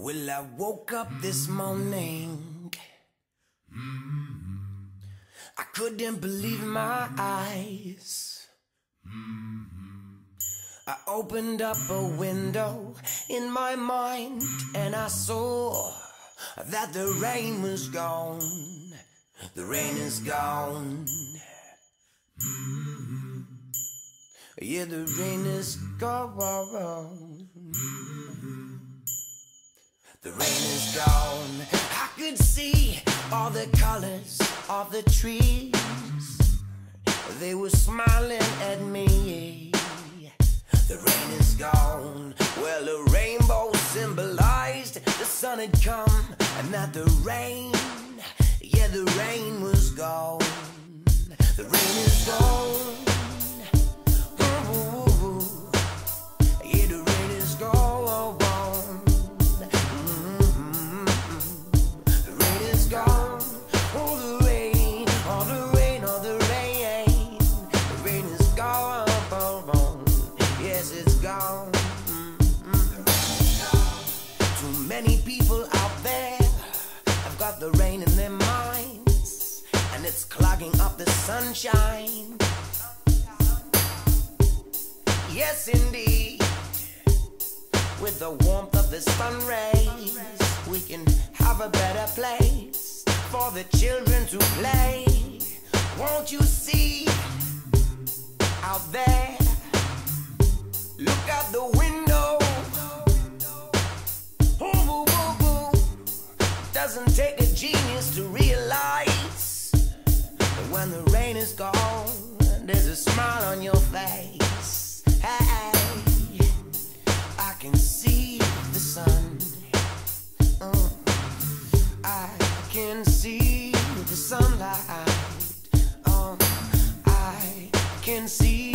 Well, I woke up this morning. I couldn't believe my eyes. I opened up a window in my mind and I saw that the rain was gone. The rain is gone. Yeah, the rain is gone. The rain is gone. I could see all the colors of the trees. They were smiling at me. The rain is gone. Well, the rainbow symbolized the sun had come, and that the rain, yeah, the rain was gone. The rain is gone. Ooh, yeah, the rain is gone. The rain is gone. Oh, the rain, oh, the rain, oh, the rain. The rain is gone. Yes, it's gone. Too many people out there have got the rain in their minds, and it's clogging up the sunshine. Yes, indeed. With the warmth of the sun rays, we can have a better place for the children to play. Won't you see out there? Look out the window. Ooh, ooh, ooh, ooh. Doesn't take a genius to realize that when the rain is gone, there's a smile on your face. Hey, I can see the sun. I can see the sunlight. I can see